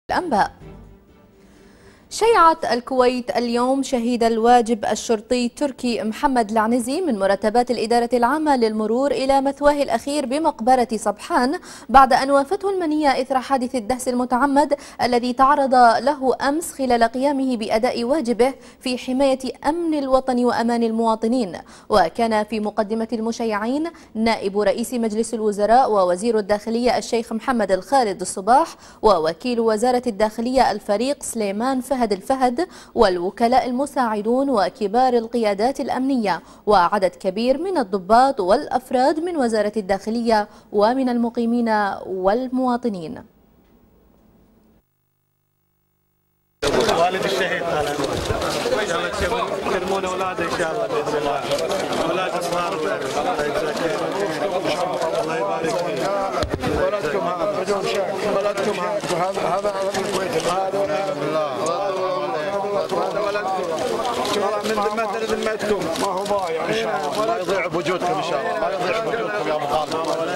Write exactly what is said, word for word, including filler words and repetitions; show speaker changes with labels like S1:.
S1: الأنباء. شيعت الكويت اليوم شهيد الواجب الشرطي تركي محمد العنزي من مرتبات الإدارة العامة للمرور إلى مثواه الأخير بمقبرة صبحان بعد أن وافته المنية إثر حادث الدهس المتعمد الذي تعرض له أمس خلال قيامه بأداء واجبه في حماية أمن الوطن وأمان المواطنين. وكان في مقدمة المشيعين نائب رئيس مجلس الوزراء ووزير الداخلية الشيخ محمد الخالد الصباح ووكيل وزارة الداخلية الفريق سليمان فهد الفهد والوكلاء المساعدون وكبار القيادات الأمنية وعدد كبير من الضباط والأفراد من وزارة الداخلية ومن المقيمين والمواطنين.
S2: والد الشهيد يكرمون اولاده ان شاء الله باذن الله. اولاد صغار الله يجزاك خير. الله يبارك فيك. ولدكم هذا بدون شك. ولدكم هذا هذا الكويت هذا من ذمتنا ذمتكم. ما هو ضايع ان شاء الله. لا يضيع بوجودكم ان شاء الله. لا يضيع بوجودكم يا ابو خالد.